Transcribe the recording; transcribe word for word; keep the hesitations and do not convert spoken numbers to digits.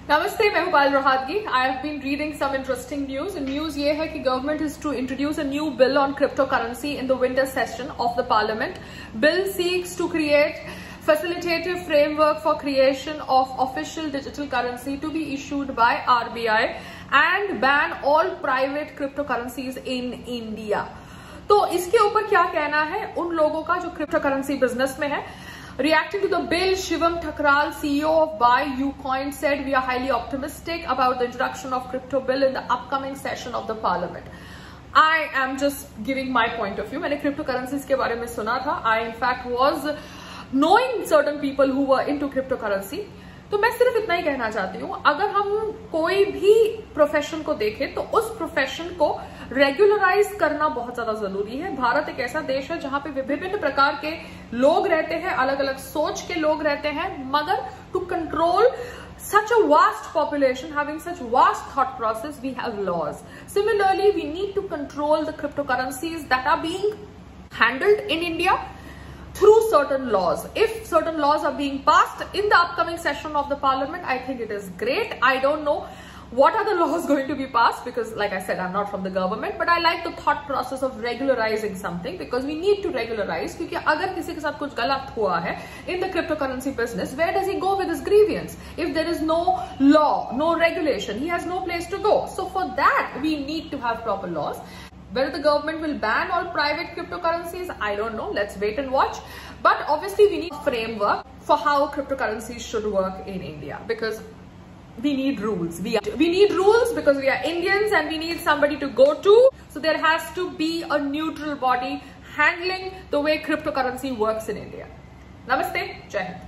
नमस्ते, मैं हूं Payal Rohatgi. I have been reading some interesting news. News ये है कि government is to introduce a new bill on crypto currency in the winter session of the parliament. Bill seeks to create facilitative framework for creation of official digital currency to be issued by R B I and ban all private cryptocurrencies in India। तो इसके ऊपर क्या कहना है उन लोगों का जो क्रिप्टो करेंसी बिजनेस में है। Reacting to the bill, Shivam Thakral, C E O of Buy Ucoin, said we are highly optimistic about the introduction of crypto bill in the upcoming session of the parliament. I am just giving my point of view. मैंने crypto currencies के बारे में सुना था। I in fact was knowing certain people who were into cryptocurrency। तो मैं सिर्फ इतना ही कहना चाहती हूँ, अगर हम कोई भी प्रोफेशन को देखें तो उस प्रोफेशन को रेगुलराइज करना बहुत ज्यादा जरूरी है। भारत एक ऐसा देश है जहां पे विभिन्न प्रकार के लोग रहते हैं, अलग अलग सोच के लोग रहते हैं, मगर to control such a vast population having such vast thought process, we have laws. Similarly, we need to control the cryptocurrencies that are being handled in India through certain laws. If certain laws are being passed in the upcoming session of the parliament, I think it is great. I don't know what are the laws going to be passed because, like I said, I'm not from the government, but I like the thought process of regularizing something because we need to regularize. क्योंकि अगर किसी के साथ कुछ गलत हुआ है in the cryptocurrency business, where does he go with his grievance? If there is no law, no regulation, he has no place to go. So for that, we need to have proper laws. Whether the government will ban all private cryptocurrencies, I don't know. Let's wait and watch. But obviously, we need a framework for how cryptocurrencies should work in India because we need rules. We, are, we need rules because we are Indians and we need somebody to go to. So there has to be a neutral body handling the way cryptocurrency works in India. Namaste. Jai Hind.